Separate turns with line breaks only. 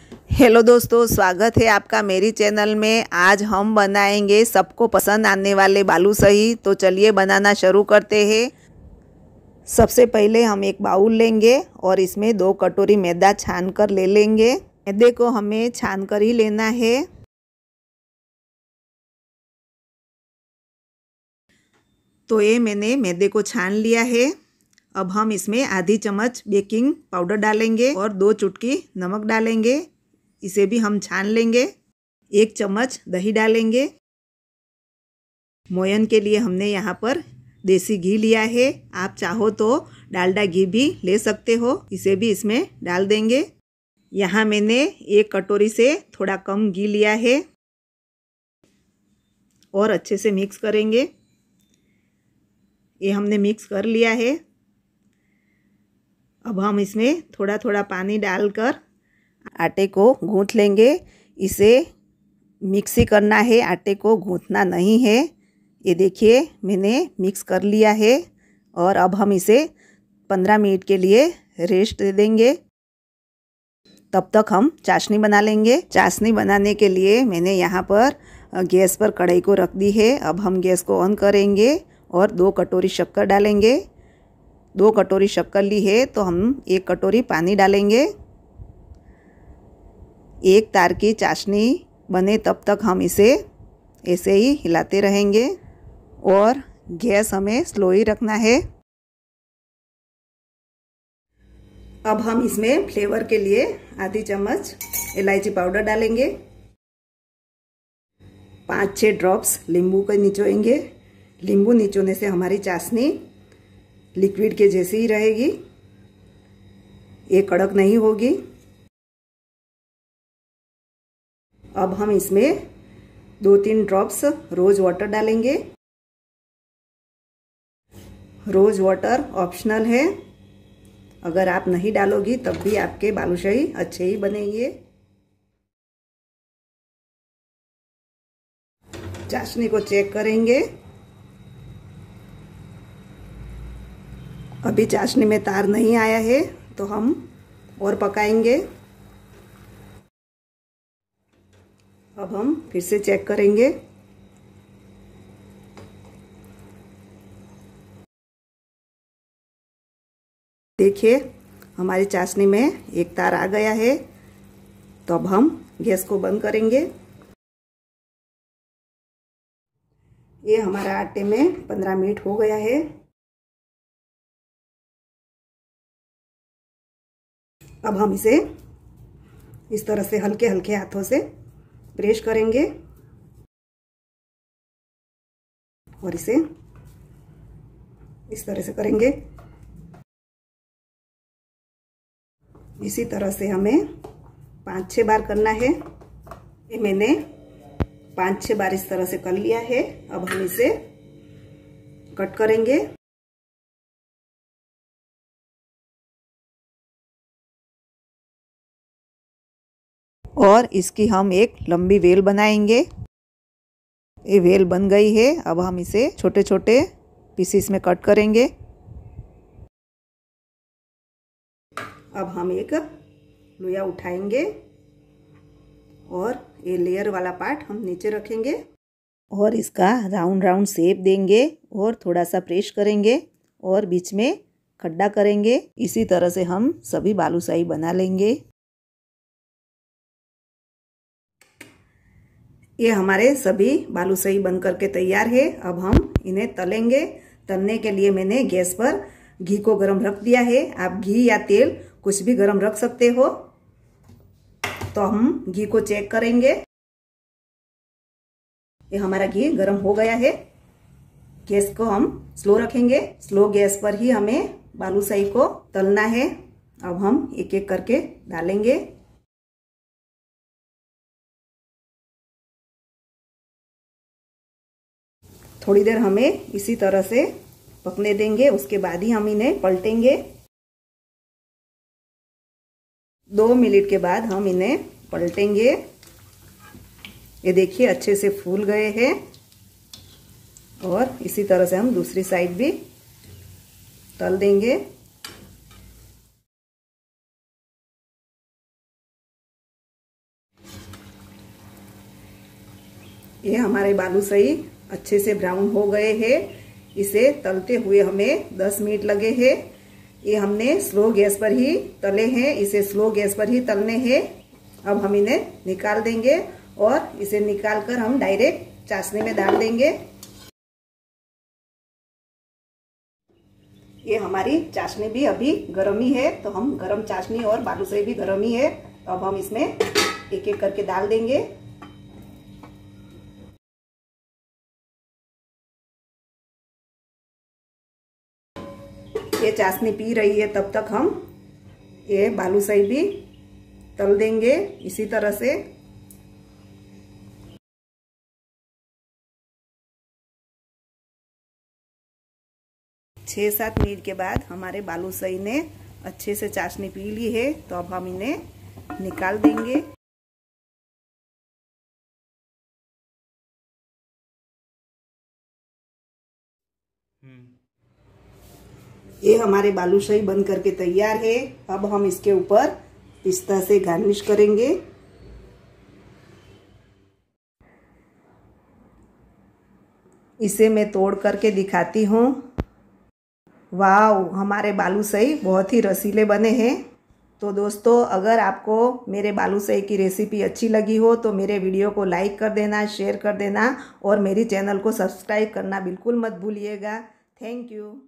Hello दोस्तों, स्वागत है आपका मेरी चैनल में। आज हम बनाएंगे सबको पसंद आने वाले बालूशाही। तो चलिए बनाना शुरू करते हैं। सबसे पहले हम एक बाउल लेंगे और इसमें 2 कटोरी मैदा छान कर ले लेंगे। मैदे को हमें छान कर ही लेना है। तो ये मैंने मैदे को छान लिया है। अब हम इसमें आधी चम्मच बेकिंग पाउडर डालेंगे और 2 चुटकी नमक डालेंगे। इसे भी हम छान लेंगे। 1 चम्मच दही डालेंगे। मोयन के लिए हमने यहाँ पर देसी घी लिया है। आप चाहो तो डालडा घी भी ले सकते हो। इसे भी इसमें डाल देंगे। यहाँ मैंने 1 कटोरी से थोड़ा कम घी लिया है और अच्छे से मिक्स करेंगे। ये हमने मिक्स कर लिया है। अब हम इसमें थोड़ा थोड़ा पानी डालकर आटे को गूँथ लेंगे। इसे मिक्सी करना है, आटे को गूँथना नहीं है। ये देखिए मैंने मिक्स कर लिया है और अब हम इसे 15 मिनट के लिए रेस्ट दे देंगे। तब तक हम चाशनी बना लेंगे। चाशनी बनाने के लिए मैंने यहाँ पर गैस पर कढ़ाई को रख दी है। अब हम गैस को ऑन करेंगे और 2 कटोरी शक्कर डालेंगे। 2 कटोरी शक्कर ली है तो हम 1 कटोरी पानी डालेंगे। 1 तार की चाशनी बने तब तक हम इसे ऐसे ही हिलाते रहेंगे और गैस हमें स्लो ही रखना है। अब हम इसमें फ्लेवर के लिए आधी चम्मच इलायची पाउडर डालेंगे। 5-6 ड्रॉप्स नींबू के निचोएंगे। नींबू निचोने से हमारी चाशनी लिक्विड के जैसी ही रहेगी, ये कड़क नहीं होगी। अब हम इसमें 2-3 ड्रॉप्स रोज वाटर डालेंगे। रोज वाटर ऑप्शनल है, अगर आप नहीं डालोगी तब भी आपके बालूशाही अच्छे ही बनेंगे। चाशनी को चेक करेंगे। अभी चाशनी में तार नहीं आया है तो हम और पकाएंगे। अब हम फिर से चेक करेंगे। देखिए हमारी चाशनी में एक तार आ गया है। तो अब हम गैस को बंद करेंगे। ये हमारा आटे में 15 मिनट हो गया है। अब हम इसे इस तरह से हल्के हल्के हाथों से प्रेस करेंगे और इसे इस तरह से करेंगे। इसी तरह से हमें 5-6 बार करना है। ये मैंने 5-6 बार इस तरह से कर लिया है। अब हम इसे कट करेंगे। और इसकी हम एक लंबी वेल बनाएंगे। ये वेल बन गई है। अब हम इसे छोटे छोटे पीसेस में कट करेंगे। अब हम एक लोया उठाएंगे और ये लेयर वाला पार्ट हम नीचे रखेंगे और इसका राउंड राउंड शेप देंगे और थोड़ा सा प्रेस करेंगे और बीच में खड्डा करेंगे। इसी तरह से हम सभी बालूशाही बना लेंगे। ये हमारे सभी बालूशाही बन करके तैयार है। अब हम इन्हें तलेंगे। तलने के लिए मैंने गैस पर घी को गरम रख दिया है। आप घी या तेल कुछ भी गरम रख सकते हो। तो हम घी को चेक करेंगे। ये हमारा घी गरम हो गया है। गैस को हम स्लो रखेंगे। स्लो गैस पर ही हमें बालूशाही को तलना है। अब हम एक एक करके डालेंगे। थोड़ी देर हमें इसी तरह से पकने देंगे। उसके बाद ही हम इन्हें पलटेंगे। 2 मिनट के बाद हम इन्हें पलटेंगे। ये देखिए अच्छे से फूल गए हैं और इसी तरह से हम दूसरी साइड भी तल देंगे। ये हमारे बालूशाही अच्छे से ब्राउन हो गए हैं। इसे तलते हुए हमें 10 मिनट लगे हैं। ये हमने स्लो गैस पर ही तले हैं, इसे स्लो गैस पर ही तलने हैं। अब हम इन्हें निकाल देंगे और इसे निकाल कर हम डायरेक्ट चाशनी में डाल देंगे। ये हमारी चाशनी भी अभी गर्म ही है, तो हम गरम चाशनी और बालूशाही भी गर्म ही है। अब हम इसमें एक एक करके डाल देंगे। ये चाशनी पी रही है, तब तक हम ये बालूशाही भी तल देंगे इसी तरह से। छः 7 मिनट के बाद हमारे बालूशाही ने अच्छे से चाशनी पी ली है, तो अब हम इन्हें निकाल देंगे। ये हमारे बालूशाही बन करके तैयार है। अब हम इसके ऊपर पिस्ता से गार्निश करेंगे। इसे मैं तोड़ करके दिखाती हूँ। वाह, हमारे बालूशाही बहुत ही रसीले बने हैं। तो दोस्तों, अगर आपको मेरे बालूशाही की रेसिपी अच्छी लगी हो तो मेरे वीडियो को लाइक कर देना, शेयर कर देना और मेरी चैनल को सब्सक्राइब करना बिल्कुल मत भूलिएगा। Thank you.